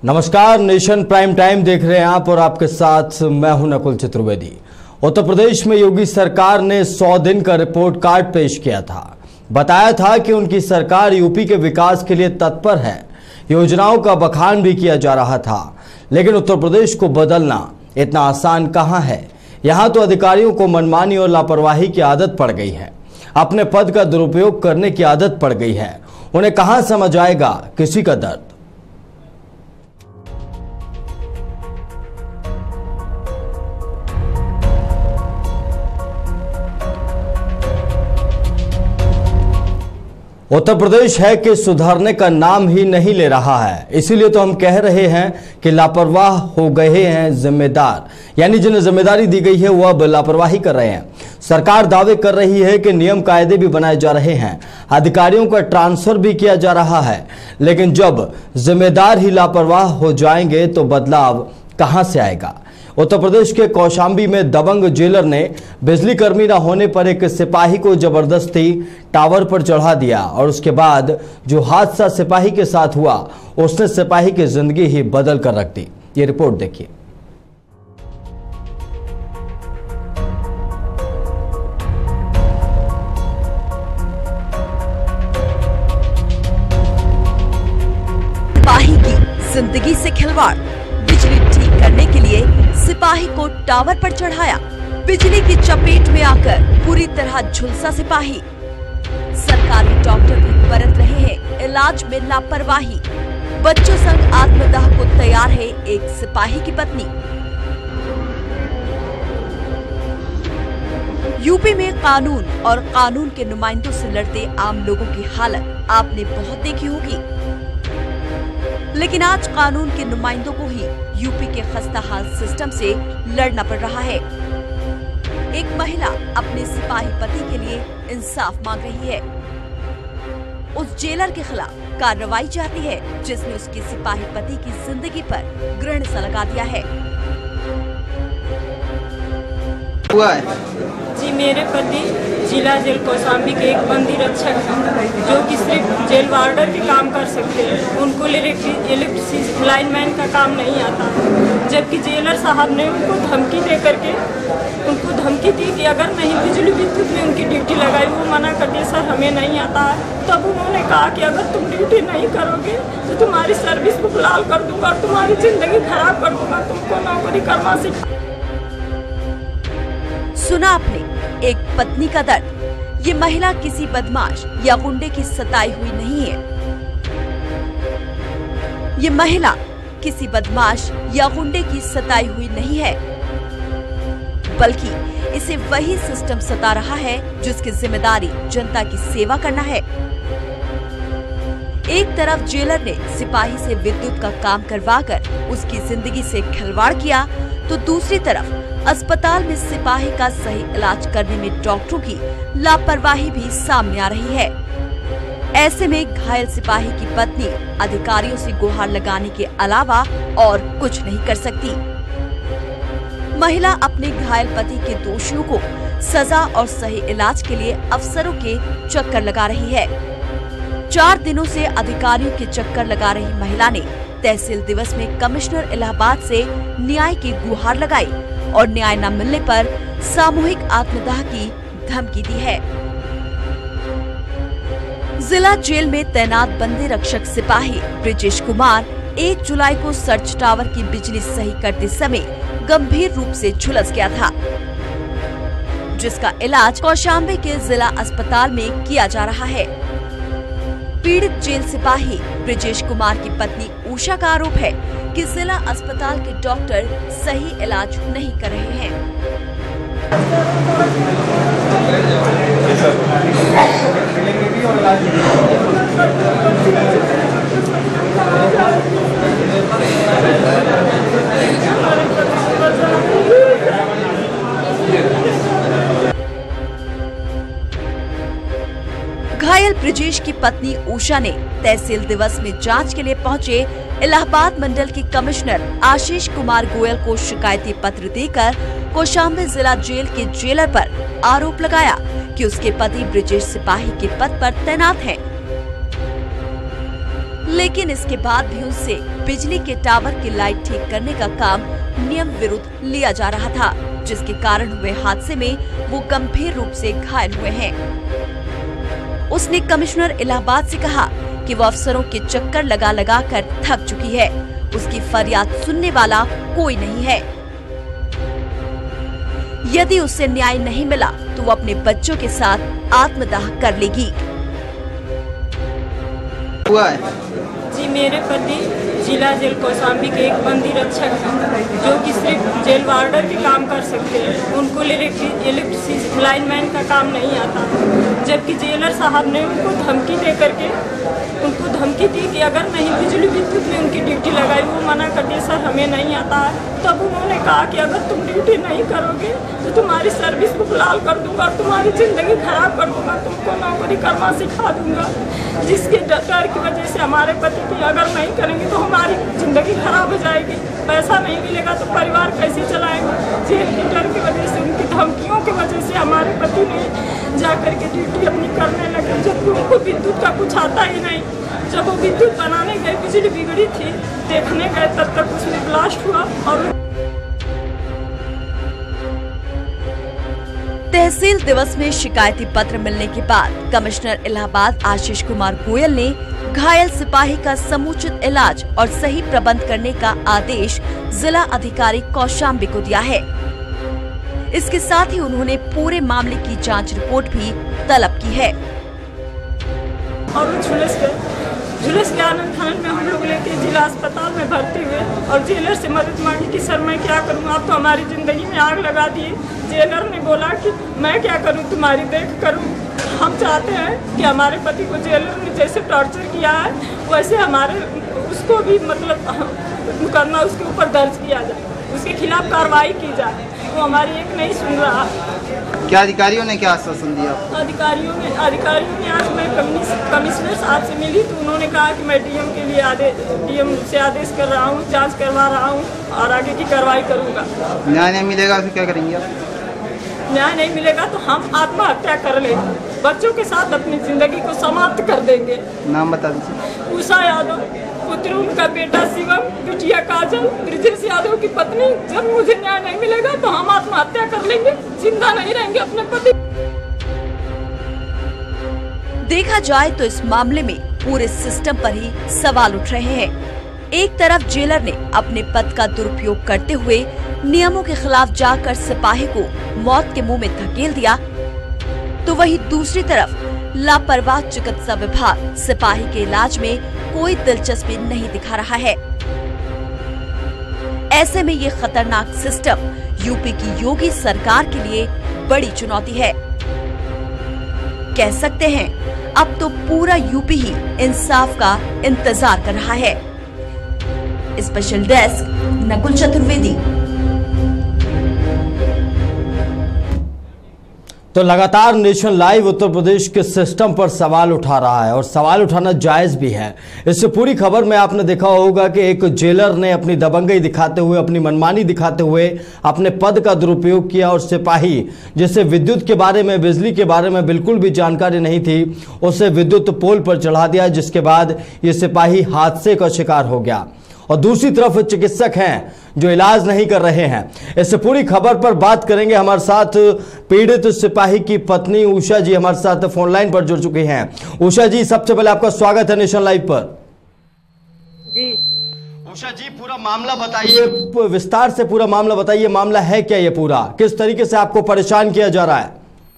नमस्कार, nation prime time देख रहे हैं आप और आपके साथ मैं हूं नकुल चतुर्वेदी। उत्तर प्रदेश में योगी सरकार ने 100 दिन का रिपोर्ट कार्ड पेश किया था। बताया था कि उनकी सरकार यूपी के विकास के लिए तत्पर है। योजनाओं का बखान भी किया जा रहा था, लेकिन उत्तर प्रदेश को बदलना इतना आसान कहां है। यहां तो अधिकारियों को मनमानी और लापरवाही की आदत पड़ गई है। अपने पद का दुरुपयोग करने की आदत पड़ गई है। उन्हें कहां समझ आएगा किसी का दर्द। उत्तर प्रदेश है कि सुधारने का नाम ही नहीं ले रहा है। इसीलिए तो हम कह रहे हैं कि लापरवाह हो गए हैं जिम्मेदार, यानी जिन्हें जिम्मेदारी दी गई है वो अब लापरवाही कर रहे हैं। सरकार दावे कर रही है कि नियम कायदे भी बनाए जा रहे हैं, अधिकारियों का ट्रांसफर भी किया जा रहा है, लेकिन जब जिम्मेदार ही लापरवाह हो जाएंगे तो बदलाव कहां से आएगा। उत्तर प्रदेश के कौशाम्बी में दबंग जेलर ने बिजली कर्मी न होने पर एक सिपाही को जबरदस्ती टावर पर चढ़ा दिया और उसके बाद जो हादसा सिपाही के साथ हुआ उसने सिपाही की जिंदगी ही बदल कर रख दी। ये रिपोर्ट देखिए। सिपाही की जिंदगी से खिलवाड़, बिजली ठीक करने के लिए सिपाही को टावर पर चढ़ाया। बिजली की चपेट में आकर पूरी तरह झुलसा सिपाही। सरकारी डॉक्टर भी बरत रहे हैं इलाज में लापरवाही। बच्चों संग आत्मदाह को तैयार है एक सिपाही की पत्नी। यूपी में कानून और कानून के नुमाइंदों से लड़ते आम लोगों की हालत आपने बहुत देखी होगी, लेकिन आज कानून के नुमाइंदों को ही यूपी के खस्ताहाल सिस्टम से लड़ना पड़ रहा है। एक महिला अपने सिपाही पति के लिए इंसाफ मांग रही है। उस जेलर के खिलाफ कार्रवाई चाहती है जिसने उसके सिपाही पति की जिंदगी पर ग्रहण सा लगा दिया है। जी, मेरे पति जिला जेल कौशाम्बी के एक बंदी रक्षक हैं, जो कि सिर्फ जेल वार्डर के काम कर सकते हैं। उनको इलेक्ट्रिसिटी लाइनमैन का काम नहीं आता, जबकि जेलर साहब ने उनको धमकी दे करके उनको धमकी दी कि अगर नहीं बिजली विद्युत में उनकी ड्यूटी लगाई। वो मना कर दिया, सर हमें नहीं आता है। तब उन्होंने कहा कि अगर तुम ड्यूटी नहीं करोगे तो तुम्हारी सर्विस को बहाल कर दूंगा और तुम्हारी जिंदगी खराब कर दूंगा, तुमको नौकरी करवा से। सुना आपने एक पत्नी का दर्द। ये महिला किसी बदमाश या गुंडे की सताई हुई नहीं है। ये महिला किसी बदमाश या गुंडे की सताई हुई नहीं है, बल्कि इसे वही सिस्टम सता रहा है जिसकी जिम्मेदारी जनता की सेवा करना है। एक तरफ जेलर ने सिपाही से विद्युत का काम करवाकर उसकी जिंदगी से खिलवाड़ किया, तो दूसरी तरफ अस्पताल में सिपाही का सही इलाज करने में डॉक्टरों की लापरवाही भी सामने आ रही है। ऐसे में घायल सिपाही की पत्नी अधिकारियों से गुहार लगाने के अलावा और कुछ नहीं कर सकती। महिला अपने घायल पति के दोषियों को सजा और सही इलाज के लिए अफसरों के चक्कर लगा रही है। 4 दिनों से अधिकारियों के चक्कर लगा रही महिला ने तहसील दिवस में कमिश्नर इलाहाबाद से न्याय की गुहार लगाई और न्याय न मिलने पर सामूहिक आत्मदाह की धमकी दी है। जिला जेल में तैनात बंदी रक्षक सिपाही ब्रिजेश कुमार 1 जुलाई को सर्च टावर की बिजली सही करते समय गंभीर रूप से झुलस गया था, जिसका इलाज कौशाम्बी के जिला अस्पताल में किया जा रहा है। पीड़ित जेल सिपाही ब्रिजेश कुमार की पत्नी उषा का आरोप है कि जिला अस्पताल के डॉक्टर सही इलाज नहीं कर रहे हैं। घायल ब्रिजेश की पत्नी उषा ने तहसील दिवस में जांच के लिए पहुंचे इलाहाबाद मंडल के कमिश्नर आशीष कुमार गोयल को शिकायती पत्र देकर कौशाम्बी जिला जेल के जेलर पर आरोप लगाया कि उसके पति ब्रिजेश सिपाही के पद पर तैनात हैं। लेकिन इसके बाद भी उनसे बिजली के टावर की लाइट ठीक करने का काम नियम विरुद्ध लिया जा रहा था, जिसके कारण हुए हादसे में वो गंभीर रूप से घायल हुए हैं। उसने कमिश्नर इलाहाबाद से कहा कि वो अफसरों के चक्कर लगा लगा कर थक चुकी है, उसकी फरियाद सुनने वाला कोई नहीं है। यदि उससे न्याय नहीं मिला तो वो अपने बच्चों के साथ आत्मदाह कर लेगी। हुआ है जी, मेरे पति जिला जेल कौशाम्बी के एक बंदी रक्षक हैं, जो कि सिर्फ जेल वार्डर के काम कर सकते हैं। उनको इलेक्ट्रिसिटी लाइनमैन का काम नहीं आता, जबकि जेलर साहब ने उनको धमकी दे करके धमकी दी कि अगर नहीं बिजली विद्युत में उनकी ड्यूटी लगाई, वो मना कर दिया सर हमें नहीं आता है। तब उन्होंने कहा कि अगर तुम ड्यूटी नहीं करोगे तो तुम्हारी सर्विस बुक लाल कर दूंगा और तुम्हारी ज़िंदगी खराब कर दूंगा, तुमको नौकरी करना सिखा दूंगा। जिसके डर की वजह से हमारे पति की अगर नहीं करेंगे तो हमारी ज़िंदगी खराब हो जाएगी, पैसा नहीं मिलेगा तो परिवार कैसे चलाएंगे। जेल के डर की वजह से, उनकी धमकियों की वजह से हमारे पति ने जाकर के ड्यूटी अपनी करने लगे, जबकि उनको विद्युत का कुछ आता ही नहीं। जब वो विद्युत बनाने गए, बिजली बिगड़ी थी, देखने गए, तब तक उसमें ब्लास्ट हुआ। और तहसील दिवस में शिकायती पत्र मिलने के बाद कमिश्नर इलाहाबाद आशीष कुमार गोयल ने घायल सिपाही का समुचित इलाज और सही प्रबंध करने का आदेश जिला अधिकारी कौशाम्बी को दिया है। इसके साथ ही उन्होंने पूरे मामले की जांच रिपोर्ट भी तलब की है। और झुलस के आनंद थान में हम लोग लेके जिला अस्पताल में भर्ती हुए और जेलर से मदद मांगी कि सर मैं क्या करूं, आप तो हमारी ज़िंदगी में आग लगा दिए। जेलर ने बोला कि मैं क्या करूं, तुम्हारी देख करूं। हम चाहते हैं कि हमारे पति को जेलर ने जैसे टॉर्चर किया है वैसे उसको भी मुकदमा उसके ऊपर दर्ज किया जाए, उसके खिलाफ कार्रवाई की जाए। वो हमारी एक नहीं सुन रहा। क्या अधिकारियों ने क्या आश्वासन दिया? अधिकारियों ने आज मैं कमिश्नर साहब से मिली तो उन्होंने कहा कि मैं डीएम के लिए डीएम से आदेश कर रहा हूँ, जांच करवा रहा हूँ और आगे की कार्रवाई करूँगा। न्याय नहीं मिलेगा तो क्या करेंगे आप? न्याय नहीं मिलेगा तो हम आत्महत्या कर लेंगे, बच्चों के साथ अपनी जिंदगी को समाप्त कर देंगे। नाम बता दीजिए। उषा यादव, पुत्र उनका बेटा शिवम, बिटिया काजल, ब्रिजेश यादव की पत्नी। जब मुझे न्याय नहीं मिलेगा तो हम आत्महत्या कर लेंगे, जिंदा नहीं रहेंगे अपने पति। देखा जाए तो इस मामले में पूरे सिस्टम पर ही सवाल उठ रहे हैं। एक तरफ जेलर ने अपने पद का दुरुपयोग करते हुए नियमों के खिलाफ जाकर सिपाही को मौत के मुंह में धकेल दिया, तो वहीं दूसरी तरफ लापरवाह चिकित्सा विभाग सिपाही के इलाज में कोई दिलचस्पी नहीं दिखा रहा है। ऐसे में ये खतरनाक सिस्टम यूपी की योगी सरकार के लिए बड़ी चुनौती है। कह सकते हैं अब तो पूरा यूपी ही इंसाफ का इंतजार कर रहा है। Special desk Nakul Chaturvedi. तो लगातार नेशन लाइव उत्तर प्रदेश के सिस्टम पर सवाल उठा रहा है और सवाल उठाना जायज भी है। इससे पूरी खबर में आपने देखा होगा कि एक जेलर ने अपनी दबंगई दिखाते हुए, अपनी मनमानी दिखाते हुए अपने पद का दुरुपयोग किया और सिपाही जिसे विद्युत के बारे में, बिजली के बारे में बिल्कुल भी जानकारी नहीं थी, उसे विद्युत पोल पर चढ़ा दिया, जिसके बाद ये सिपाही हादसे का शिकार हो गया। और दूसरी तरफ चिकित्सक हैं जो इलाज नहीं कर रहे हैं। इससे पूरी खबर पर बात करेंगे। हमारे साथ पीड़ित सिपाही की पत्नी उषा जी हमारे साथ फोन लाइन पर जुड़ चुकी हैं। उषा जी, सबसे पहले आपका स्वागत है नेशन लाइव पर। जी उषा जी, पूरा मामला बताइए, विस्तार से पूरा मामला बताइए। मामला है क्या ये पूरा, किस तरीके से आपको परेशान किया जा रहा है?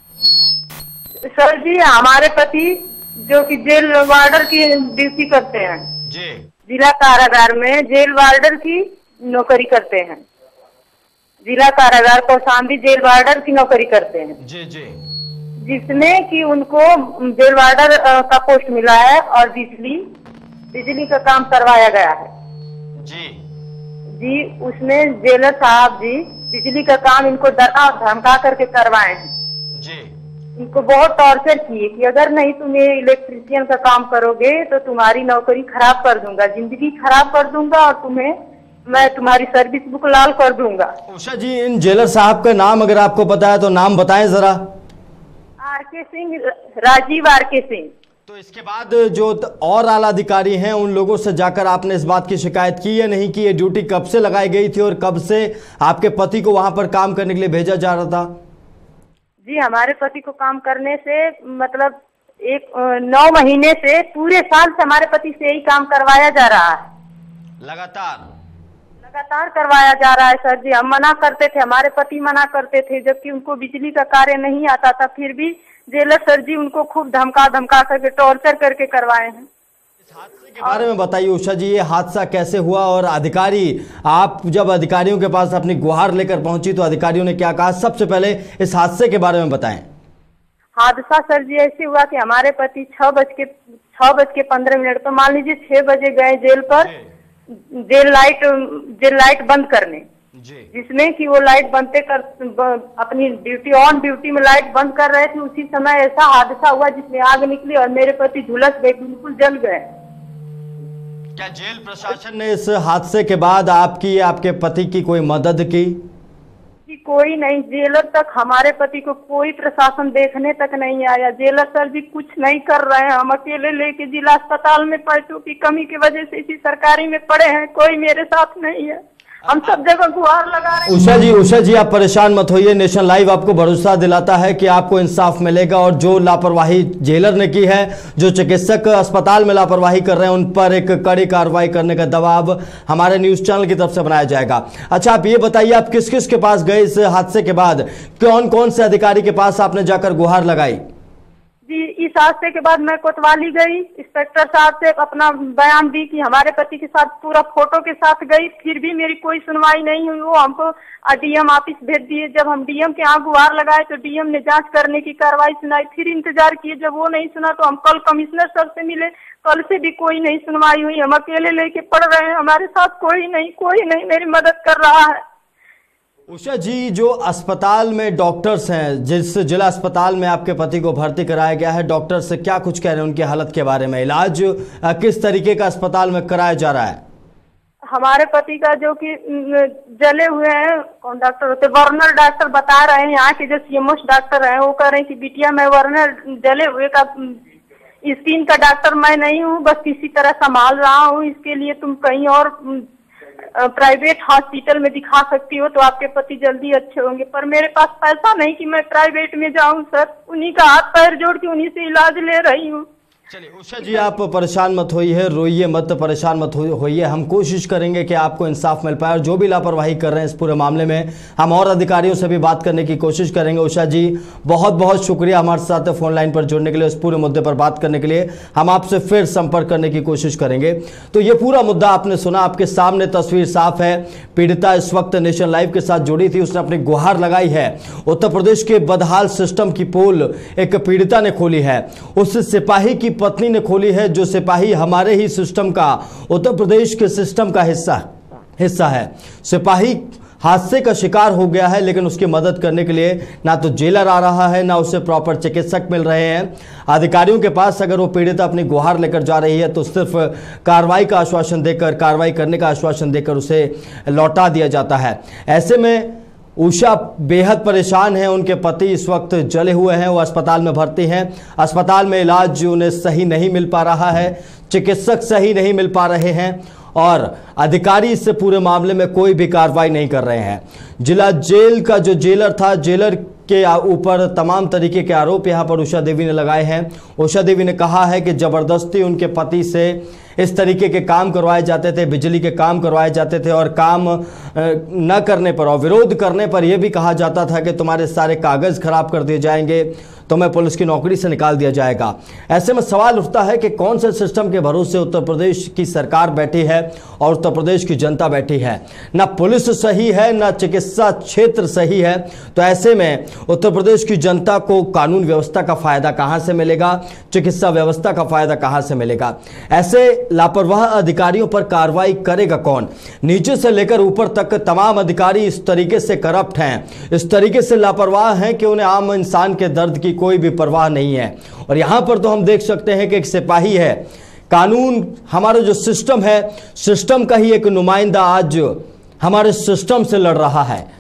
सर जी, हमारे पति जो कि जेल वार्डर की ड्यूटी करते हैं जी, जिला कारागार में जेल वार्डर की नौकरी करते हैं। जिला कारागार कौशाम्बी जेल वार्डर की नौकरी करते हैं जी जी, जिसमें कि उनको जेल वार्डर का पोस्ट मिला है और बिजली का काम करवाया गया है जी जी। उसमें जेलर साहब जी बिजली का काम इनको डरा धमका करके करवाए हैं जी। इनको बहुत टॉर्चर किए कि अगर नहीं तुम ये इलेक्ट्रीशियन का काम करोगे तो तुम्हारी नौकरी खराब कर दूंगा, जिंदगी खराब कर दूंगा और मैं तुम्हारी सर्विस बुक लाल कर दूंगा। उषा जी, इन जेलर साहब का नाम अगर आपको पता है तो नाम बताएं जरा। आर के सिंह, राजीव आर के सिंह। तो तो इसके बाद जो और आला अधिकारी हैं उन लोगों से जाकर आपने इस बात की शिकायत की या नहीं कि ये ड्यूटी कब से लगाई गई थी और कब से आपके पति को वहां पर काम करने के लिए भेजा जा रहा था? जी, हमारे पति को काम करने से मतलब 9 महीने से पूरे साल से हमारे पति से यही काम करवाया जा रहा है। लगातार करवाया जा रहा है सर जी। हम मना करते थे, हमारे पति मना करते थे, जबकि उनको बिजली का कार्य नहीं आता था, फिर भी जेलर सर जी उनको खूब धमका करके टॉर्चर करके करवाए हैं। इस हादसे के बारे में बताइए उषा जी, ये हादसा कैसे हुआ और अधिकारी, आप जब अधिकारियों के पास अपनी गुहार लेकर पहुंची तो अधिकारियों ने क्या कहा? सबसे पहले इस हादसे के बारे में बताएं। हादसा सर जी ऐसे हुआ कि हमारे पति 6:15 तो मान लीजिए 6 बजे गए जेल पर जेल लाइट बंद करने, जिसमें कि वो लाइट बनते कर अपनी ड्यूटी में लाइट बंद कर रहे थे। उसी समय ऐसा हादसा हुआ जिसमें आग निकली और मेरे पति झुलस गए, बिल्कुल जल गए। क्या जेल प्रशासन ने इस हादसे के बाद आपकी आपके पति की कोई मदद की? कोई नहीं, जेलर तक हमारे पति को कोई प्रशासन देखने तक नहीं आया। जेलर सर भी कुछ नहीं कर रहे हैं। हम अकेले लेके जिला अस्पताल में पैसों की कमी की वजह से इसी सरकारी में पड़े हैं, कोई मेरे साथ नहीं है। हम सब जगह गुहार लगा रहे हैं। उषा जी आप परेशान मत होइए, नेशन लाइव आपको भरोसा दिलाता है कि आपको इंसाफ मिलेगा और जो लापरवाही जेलर ने की है, जो चिकित्सक अस्पताल में लापरवाही कर रहे हैं, उन पर एक कड़ी कार्रवाई करने का दबाव हमारे न्यूज चैनल की तरफ से बनाया जाएगा। अच्छा, आप ये बताइए, आप किस किस के पास गए इस हादसे के बाद? कौन कौन से अधिकारी के पास आपने जाकर गुहार लगाई? जी, इस हादसे के बाद मैं कोतवाली गई, इंस्पेक्टर साहब से अपना बयान दी कि हमारे पति के साथ पूरा फोटो के साथ गई, फिर भी मेरी कोई सुनवाई नहीं हुई। वो हमको डीएम ऑफिस भेज दिए। जब हम डीएम के यहाँ गुहार लगाए तो डीएम ने जांच करने की कार्रवाई सुनाई, फिर इंतजार किए। जब वो नहीं सुना तो हम कल कमिश्नर सर से मिले, कल से भी कोई नहीं सुनवाई हुई। हम अकेले लेके पड़ रहे हैं, हमारे साथ कोई नहीं मेरी मदद कर रहा है। उषा जी, जो अस्पताल में डॉक्टर्स हैं, जिस जिला अस्पताल में आपके पति को भर्ती कराया गया है, डॉक्टर से क्या कुछ कह रहे हैं उनकी हालत के बारे में? इलाज किस तरीके का अस्पताल में कराया जा रहा है? हमारे पति का जो कि जले हुए हैं, कौन डॉक्टर होते, वर्नर डॉक्टर बता रहे हैं, यहाँ के जो सीएमओ डॉक्टर हैं वो कह रहे हैं कि बिटिया मैं वर्नर जले हुए का स्किन का डॉक्टर मैं नहीं हूँ, बस किसी तरह संभाल रहा हूँ। इसके लिए तुम कहीं और प्राइवेट हॉस्पिटल में दिखा सकती हो तो आपके पति जल्दी अच्छे होंगे। पर मेरे पास पैसा नहीं कि मैं प्राइवेट में जाऊं सर। उन्हीं का हाथ पैर जोड़ के उन्हीं से इलाज ले रही हूँ। चलिए उषा जी, आप परेशान मत होइए, रोइए मत, परेशान मत होइए। हम कोशिश करेंगे कि आपको इंसाफ मिल पाए और जो भी लापरवाही कर रहे हैं इस पूरे मामले में, हम और अधिकारियों से भी बात करने की कोशिश करेंगे। उषा जी, बहुत बहुत शुक्रिया हमारे साथ फोन लाइन पर जुड़ने के लिए, इस पूरे मुद्दे पर बात करने के लिए। हम आपसे फिर संपर्क करने की कोशिश करेंगे। तो ये पूरा मुद्दा आपने सुना, आपके सामने तस्वीर साफ है। पीड़िता इस वक्त नेशन लाइव के साथ जुड़ी थी, उसने अपनी गुहार लगाई है। उत्तर प्रदेश के बदहाल सिस्टम की पोल एक पीड़िता ने खोली है, उस सिपाही की पत्नी ने खोली है, जो सिपाही हमारे ही सिस्टम का, उत्तर प्रदेश के सिस्टम का हिस्सा है। सिपाही हादसे का शिकार हो गया है, लेकिन उसकी मदद करने के लिए ना तो जेलर आ रहा है, ना उसे प्रॉपर चिकित्सक मिल रहे हैं। अधिकारियों के पास अगर वो पीड़िता अपनी गुहार लेकर जा रही है तो सिर्फ कार्रवाई का आश्वासन देकर, कार्रवाई करने का आश्वासन देकर उसे लौटा दिया जाता है। ऐसे में उषा बेहद परेशान है, उनके पति इस वक्त जले हुए हैं, वो अस्पताल में भर्ती हैं। अस्पताल में इलाज उन्हें सही नहीं मिल पा रहा है, चिकित्सक सही नहीं मिल पा रहे हैं और अधिकारी इस पूरे मामले में कोई भी कार्रवाई नहीं कर रहे हैं। जिला जेल का जो जेलर था, जेलर के ऊपर तमाम तरीके के आरोप यहां पर उषा देवी ने लगाए हैं। उषा देवी ने कहा है कि जबरदस्ती उनके पति से इस तरीके के काम करवाए जाते थे, बिजली के काम करवाए जाते थे और काम न करने पर और विरोध करने पर यह भी कहा जाता था कि तुम्हारे सारे कागज खराब कर दिए जाएंगे, तुम्हें पुलिस की नौकरी से निकाल दिया जाएगा। ऐसे में सवाल उठता है कि कौन से सिस्टम के भरोसे उत्तर प्रदेश की सरकार बैठी है और उत्तर प्रदेश की जनता बैठी है? ना पुलिस सही है, ना चिकित्सा क्षेत्र सही है। तो ऐसे में उत्तर प्रदेश की जनता को कानून व्यवस्था का फायदा कहां से मिलेगा, चिकित्सा व्यवस्था का फायदा कहां से मिलेगा? ऐसे लापरवाह अधिकारियों पर कार्रवाई करेगा कौन? नीचे से लेकर ऊपर तक तमाम अधिकारी इस तरीके से करप्ट हैं, इस तरीके से लापरवाह हैं कि उन्हें आम इंसान के दर्द की कोई भी परवाह नहीं है। और यहां पर तो हम देख सकते हैं कि एक सिपाही है, कानून, हमारा जो सिस्टम है, सिस्टम का ही एक नुमाइंदा आज हमारे सिस्टम से लड़ रहा है।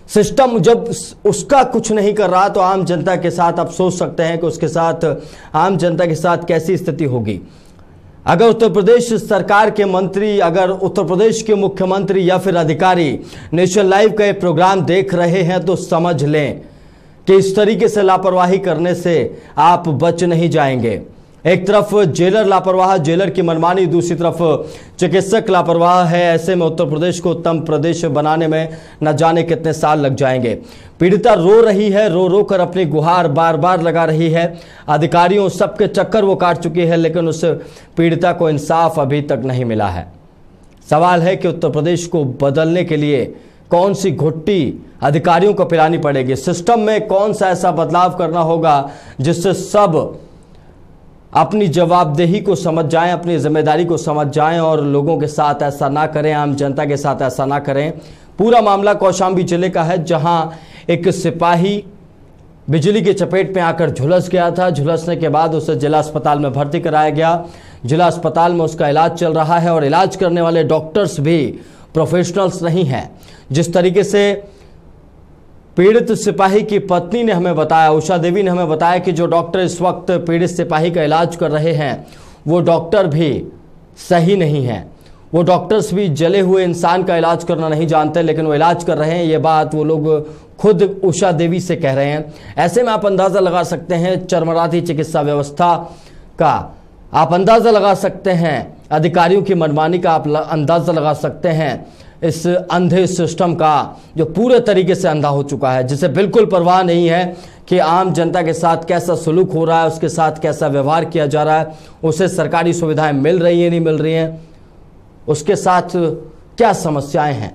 सिस्टम जब उसका कुछ नहीं कर रहा तो आम जनता के साथ आप सोच सकते हैं कि उसके साथ, आम जनता के साथ कैसी स्थिति होगी। अगर उत्तर प्रदेश सरकार के मंत्री, अगर उत्तर प्रदेश के मुख्यमंत्री या फिर अधिकारी नेशनल लाइव का ये प्रोग्राम देख रहे हैं तो समझ लें कि इस तरीके से लापरवाही करने से आप बच नहीं जाएंगे। एक तरफ जेलर लापरवाह, जेलर की मनमानी, दूसरी तरफ चिकित्सक लापरवाह है। ऐसे में उत्तर प्रदेश को उत्तम प्रदेश बनाने में न जाने कितने साल लग जाएंगे। पीड़िता रो रही है, रो रो कर अपनी गुहार बार बार लगा रही है। अधिकारियों सबके चक्कर वो काट चुकी है, लेकिन उस पीड़िता को इंसाफ अभी तक नहीं मिला है। सवाल है कि उत्तर प्रदेश को बदलने के लिए कौन सी घुट्टी अधिकारियों को पिलानी पड़ेगी, सिस्टम में कौन सा ऐसा बदलाव करना होगा जिससे सब अपनी जवाबदेही को समझ जाएं, अपनी जिम्मेदारी को समझ जाएं और लोगों के साथ ऐसा ना करें, आम जनता के साथ ऐसा ना करें। पूरा मामला कौशाम्बी जिले का है, जहां एक सिपाही बिजली की चपेट में आकर झुलस गया था। झुलसने के बाद उसे जिला अस्पताल में भर्ती कराया गया। जिला अस्पताल में उसका इलाज चल रहा है और इलाज करने वाले डॉक्टर्स भी प्रोफेशनल्स नहीं हैं। जिस तरीके से पीड़ित सिपाही की पत्नी ने हमें बताया, उषा देवी ने हमें बताया कि जो डॉक्टर इस वक्त पीड़ित सिपाही का इलाज कर रहे हैं वो डॉक्टर भी सही नहीं हैं। वो डॉक्टर्स भी जले हुए इंसान का इलाज करना नहीं जानते, लेकिन वो इलाज कर रहे हैं। ये बात वो लोग खुद उषा देवी से कह रहे हैं। ऐसे में आप अंदाज़ा लगा सकते हैं चरमराती चिकित्सा व्यवस्था का, आप अंदाज़ा लगा सकते हैं अधिकारियों की मनमानी का, आप अंदाज़ा लगा सकते हैं इस अंधे सिस्टम का जो पूरे तरीके से अंधा हो चुका है, जिसे बिल्कुल परवाह नहीं है कि आम जनता के साथ कैसा सलूक हो रहा है, उसके साथ कैसा व्यवहार किया जा रहा है, उसे सरकारी सुविधाएं मिल रही हैं नहीं मिल रही हैं, उसके साथ क्या समस्याएं हैं।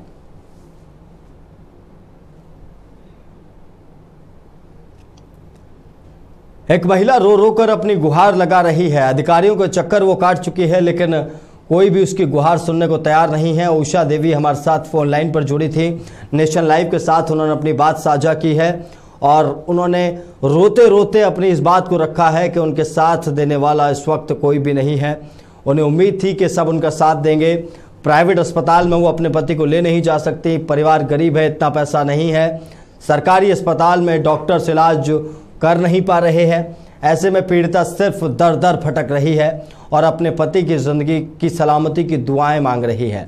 एक महिला रो रो कर अपनी गुहार लगा रही है। अधिकारियों के चक्कर वो काट चुकी है, लेकिन कोई भी उसकी गुहार सुनने को तैयार नहीं है। उषा देवी हमारे साथ फोन लाइन पर जुड़ी थी, नेशनल लाइव के साथ उन्होंने अपनी बात साझा की है और उन्होंने रोते रोते अपनी इस बात को रखा है कि उनके साथ देने वाला इस वक्त कोई भी नहीं है। उन्हें उम्मीद थी कि सब उनका साथ देंगे। प्राइवेट अस्पताल में वो अपने पति को ले नहीं जा सकती, परिवार गरीब है, इतना पैसा नहीं है। सरकारी अस्पताल में डॉक्टर्स इलाज कर नहीं पा रहे हैं। ऐसे में पीड़िता सिर्फ दर दर भटक रही है और अपने पति की जिंदगी की सलामती की दुआएं मांग रही है।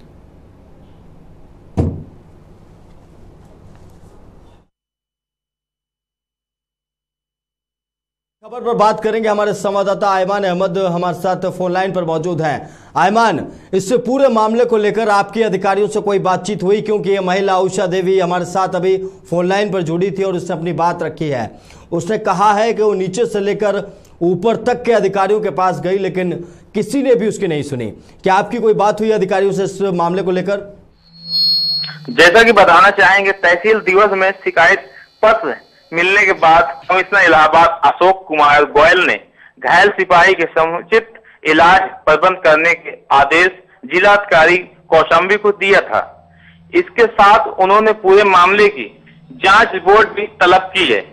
खबर पर बात करेंगे, हमारे संवाददाता आयमान अहमद हमारे साथ फोन लाइन पर मौजूद हैं। आयमान, इस पूरे मामले को लेकर आपकी अधिकारियों से कोई बातचीत हुई? क्योंकि ये महिला उषा देवी हमारे साथ अभी फोन लाइन पर जुड़ी थी और उसने अपनी बात रखी है। उसने कहा है कि वो नीचे से लेकर ऊपर तक के अधिकारियों के पास गई, लेकिन किसी ने भी उसकी नहीं सुनी। क्या आपकी कोई बात हुई अधिकारियों से इस मामले को लेकर? जैसा कि बताना चाहेंगे, तहसील दिवस में शिकायत पत्र मिलने के बाद कमिश्नर इलाहाबाद अशोक कुमार गोयल ने घायल सिपाही के समुचित इलाज प्रबंध करने के आदेश जिलाधिकारी कौशाम्बी को दिया था। इसके साथ उन्होंने पूरे मामले की जांच रिपोर्ट भी तलब की है।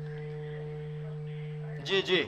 जी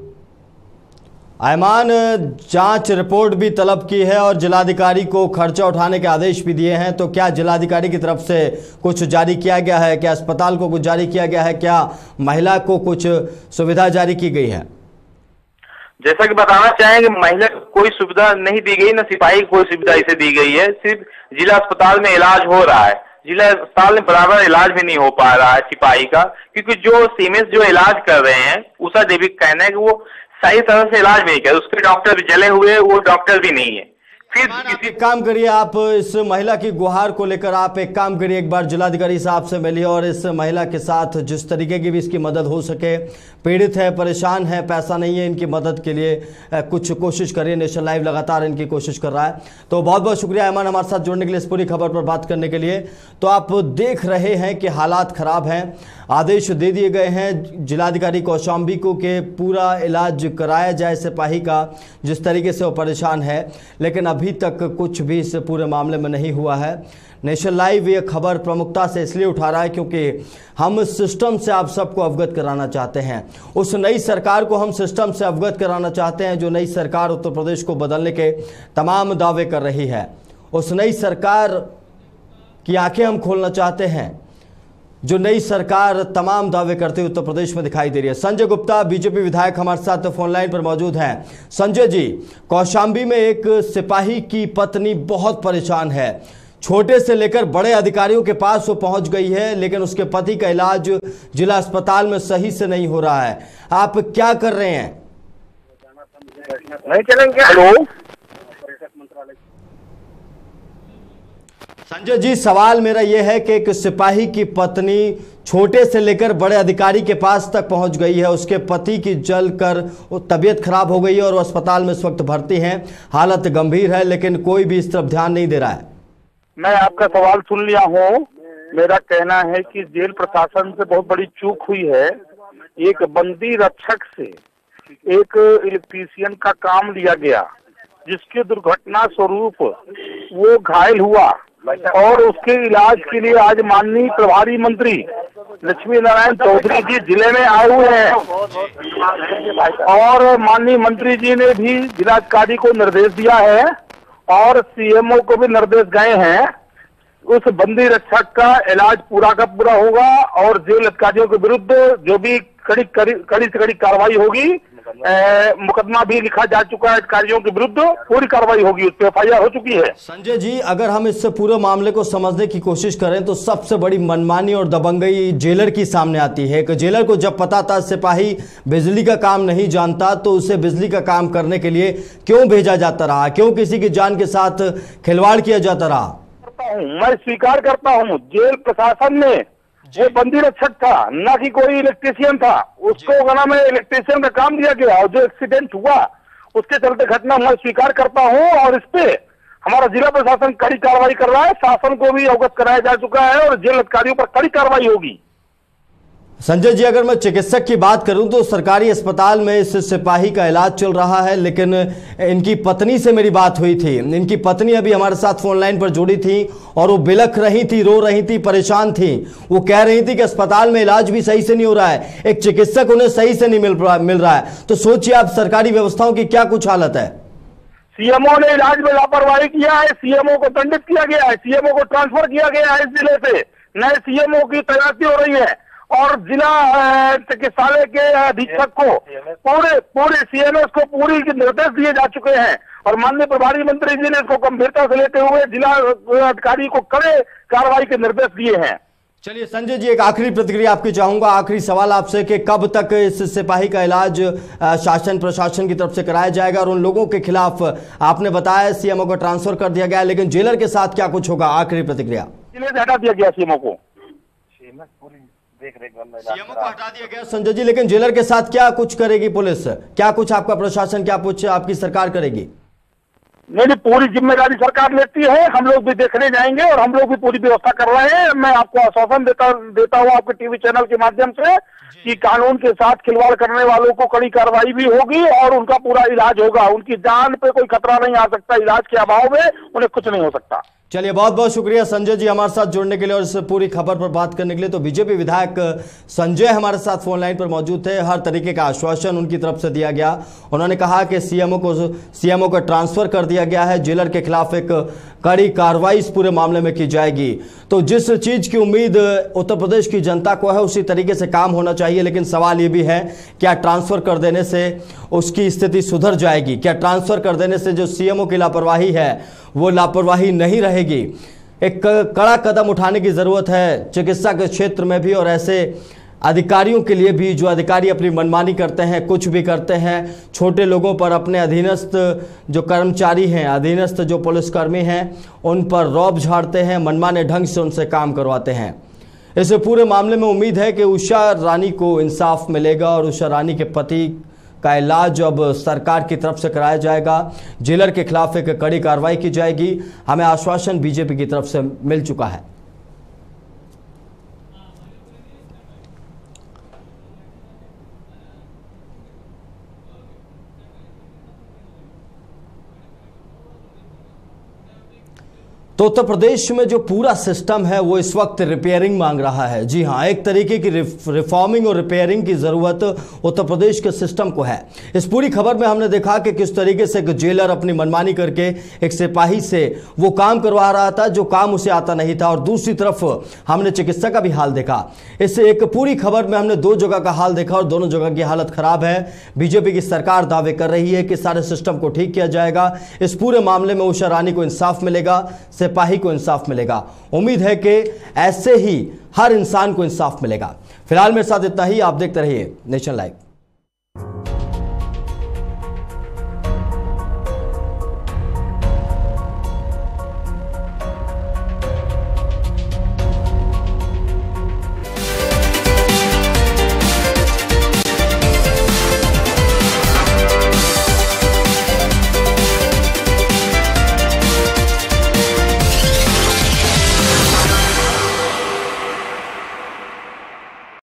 आयमान, जांच रिपोर्ट भी तलब की है और जिलाधिकारी को खर्चा उठाने के आदेश भी दिए हैं। तो क्या जिलाधिकारी की तरफ से कुछ जारी किया गया है? क्या अस्पताल को कुछ जारी किया गया है? क्या महिला को कुछ सुविधा जारी की गई है? जैसा कि बताना चाहेंगे, महिला को कोई सुविधा नहीं दी गई, न सिपाही को कोई सुविधा इसे दी गई है। सिर्फ जिला अस्पताल में इलाज हो रहा है। जिला अस्पताल में बराबर इलाज भी नहीं हो पा रहा है सिपाही का, क्योंकि जो सीएमएस जो इलाज कर रहे हैं, उषा देवी का कहना है कि वो सही तरह से इलाज नहीं कर, उसके डॉक्टर भी जले हुए, वो डॉक्टर भी नहीं है। फिर किसी काम करिए, आप इस महिला की गुहार को लेकर आप एक काम करिए, एक बार जिलाधिकारी साहब से मिलिए और इस महिला के साथ जिस तरीके की भी इसकी मदद हो सके, पीड़ित है, परेशान है, पैसा नहीं है, इनकी मदद के लिए कुछ कोशिश करिए। नेशनल लाइव लगातार इनकी कोशिश कर रहा है। तो बहुत बहुत शुक्रिया अयमान हमारे साथ जुड़ने के लिए, इस पूरी खबर पर बात करने के लिए। तो आप देख रहे हैं कि हालात खराब हैं, आदेश दे दिए गए हैं जिलाधिकारी कौशाम्बी को कि पूरा इलाज कराया जाए सिपाही का, जिस तरीके से वो परेशान है, लेकिन अभी तक कुछ भी इस पूरे मामले में नहीं हुआ है। नेशनल लाइव ये खबर प्रमुखता से इसलिए उठा रहा है क्योंकि हम सिस्टम से आप सबको अवगत कराना चाहते हैं। उस नई सरकार को हम सिस्टम से अवगत कराना चाहते हैं जो नई सरकार उत्तर प्रदेश को बदलने के तमाम दावे कर रही है। उस नई सरकार की आंखें हम खोलना चाहते हैं जो नई सरकार तमाम दावे करते हुए उत्तर प्रदेश में दिखाई दे रही है। संजय गुप्ता बीजेपी विधायक हमारे साथ फोन लाइन पर मौजूद हैं। संजय जी, कौशाम्बी में एक सिपाही की पत्नी बहुत परेशान है, छोटे से लेकर बड़े अधिकारियों के पास वो पहुंच गई है, लेकिन उसके पति का इलाज जिला अस्पताल में सही से नहीं हो रहा है। आप क्या कर रहे हैं? नहीं चलेंगे। हेलो संजय जी, सवाल मेरा यह है कि एक सिपाही की पत्नी छोटे से लेकर बड़े अधिकारी के पास तक पहुंच गई है, उसके पति की जलकर तबीयत खराब हो गई है और वो अस्पताल में इस वक्त भर्ती हैं, हालत गंभीर है, लेकिन कोई भी इस तरफ ध्यान नहीं दे रहा है। मैं आपका सवाल सुन लिया हूँ। मेरा कहना है कि जेल प्रशासन से बहुत बड़ी चूक हुई है। एक बंदी रक्षक से एक इलेक्ट्रीशियन का काम लिया गया, जिसके दुर्घटना स्वरूप वो घायल हुआ और उसके इलाज के लिए आज माननीय प्रभारी मंत्री लक्ष्मी नारायण चौधरी जी जिले में आए हुए हैं और माननीय मंत्री जी ने भी जिलाधिकारी को निर्देश दिया है और सीएमओ को भी निर्देश गए हैं। उस बंदी रक्षक का इलाज पूरा का पूरा होगा और जेल अधिकारियों के विरुद्ध जो भी कड़ी से कड़ी कार्रवाई होगी, मुकदमा भी लिखा जा चुका है अधिकारियों के विरुद्ध, पूरी कार्रवाई होगी, उस पर FIR हो चुकी है। संजय जी, अगर हम इस पूरे मामले को समझने की कोशिश करें तो सबसे बड़ी मनमानी और दबंगई जेलर की सामने आती है। कि जेलर को जब पता था सिपाही बिजली का काम नहीं जानता तो उसे बिजली का काम करने के लिए क्यों भेजा जाता रहा, क्यों किसी की जान के साथ खिलवाड़ किया जाता रहा? मैं स्वीकार करता हूँ, जेल प्रशासन ने, वो बंदी रक्षक था, न कि कोई इलेक्ट्रीशियन था, उसको गाना में इलेक्ट्रीशियन का काम दिया गया और जो एक्सीडेंट हुआ उसके चलते घटना मैं स्वीकार करता हूँ और इस पे हमारा जिला प्रशासन कड़ी कार्रवाई कर रहा है। शासन को भी अवगत कराया जा चुका है और जेल अधिकारियों पर कड़ी कार्रवाई होगी। संजय जी, अगर मैं चिकित्सक की बात करूं तो सरकारी अस्पताल में इस सिपाही का इलाज चल रहा है, लेकिन इनकी पत्नी से मेरी बात हुई थी। इनकी पत्नी अभी हमारे साथ फोन लाइन पर जुड़ी थी और वो बिलख रही थी, रो रही थी, परेशान थी। वो कह रही थी कि अस्पताल में इलाज भी सही से नहीं हो रहा है, एक चिकित्सक उन्हें सही से नहीं मिल रहा है। तो सोचिए आप सरकारी व्यवस्थाओं की क्या कुछ हालत है। सीएमओ ने इलाज में लापरवाही किया है, सीएमओ को दंडित किया गया है, सीएमओ को ट्रांसफर किया गया है, इस जिले से नए सीएमओ की तैनाती हो रही है और जिला चिकित्सालय के अधीक्षक को पूरे सीएमएस को पूरी निर्देश दिए जा चुके हैं और माननीय प्रभारी मंत्री जी ने इसको गंभीरता से लेते हुए जिला अधिकारी को कड़े कार्रवाई के निर्देश दिए हैं। चलिए संजय जी, एक आखिरी प्रतिक्रिया आपकी चाहूंगा, आखिरी सवाल आपसे कि कब तक इस सिपाही का इलाज शासन प्रशासन की तरफ से कराया जाएगा और उन लोगों के खिलाफ आपने बताया सीएमओ को ट्रांसफर कर दिया गया, लेकिन जेलर के साथ क्या कुछ होगा? आखिरी प्रतिक्रिया। जिले से हटा दिया गया सीएमओ को, सीएमओ को हटा दिया गया संजय जी, लेकिन जेलर के साथ क्या कुछ करेगी पुलिस, क्या कुछ आपका प्रशासन, क्या कुछ आपकी सरकार करेगी? नहीं, पूरी जिम्मेदारी सरकार लेती है, हम लोग भी देखने जाएंगे और हम लोग भी पूरी व्यवस्था कर रहे हैं। मैं आपको आश्वासन देता हूँ आपके टीवी चैनल के माध्यम से कि कानून के साथ खिलवाड़ करने वालों को कड़ी कार्रवाई भी होगी और उनका पूरा इलाज होगा। उनकी जान पे कोई खतरा नहीं आ सकता, इलाज के अभाव में उन्हें कुछ नहीं हो सकता। चलिए, बहुत बहुत शुक्रिया संजय जी हमारे साथ जुड़ने के लिए और इस पूरी खबर पर बात करने के लिए। तो बीजेपी विधायक संजय हमारे साथ फोन लाइन पर मौजूद थे। हर तरीके का आश्वासन उनकी तरफ से दिया गया। उन्होंने कहा कि सीएमओ को ट्रांसफर कर दिया गया है, जेलर के खिलाफ एक कड़ी कार्रवाई इस पूरे मामले में की जाएगी। तो जिस चीज की उम्मीद उत्तर प्रदेश की जनता को है उसी तरीके से काम होना चाहिए, लेकिन सवाल ये भी है क्या ट्रांसफर कर देने से उसकी स्थिति सुधर जाएगी? क्या ट्रांसफर कर देने से जो सीएमओ की लापरवाही है वो लापरवाही नहीं रहेगी? एक कड़ा कदम उठाने की जरूरत है चिकित्सा के क्षेत्र में भी और ऐसे अधिकारियों के लिए भी जो अधिकारी अपनी मनमानी करते हैं, कुछ भी करते हैं, छोटे लोगों पर, अपने अधीनस्थ जो कर्मचारी हैं, अधीनस्थ जो पुलिसकर्मी हैं उन पर रौब झाड़ते हैं, मनमाने ढंग से उनसे काम करवाते हैं। इस पूरे मामले में उम्मीद है कि उषा रानी को इंसाफ मिलेगा और उषा रानी के पति का इलाज अब सरकार की तरफ से कराया जाएगा, जेलर के खिलाफ एक कड़ी कार्रवाई की जाएगी। हमें आश्वासन बीजेपी की तरफ से मिल चुका है। तो उत्तर प्रदेश में जो पूरा सिस्टम है वो इस वक्त रिपेयरिंग मांग रहा है। जी हां, एक तरीके की रिफॉर्मिंग और रिपेयरिंग की जरूरत उत्तर प्रदेश के सिस्टम को है। इस पूरी खबर में हमने देखा कि किस तरीके से एक जेलर अपनी मनमानी करके एक सिपाही से वो काम करवा रहा था जो काम उसे आता नहीं था, और दूसरी तरफ हमने चिकित्सा का भी हाल देखा। इस एक पूरी खबर में हमने 2 जगह का हाल देखा और दोनों जगह की हालत खराब है। बीजेपी की सरकार दावे कर रही है कि सारे सिस्टम को ठीक किया जाएगा। इस पूरे मामले में उषा रानी को इंसाफ मिलेगा, सिपाही को इंसाफ मिलेगा। उम्मीद है कि ऐसे ही हर इंसान को इंसाफ मिलेगा। फिलहाल मेरे साथ इतना ही। आप देखते रहिए नेशन लाइव।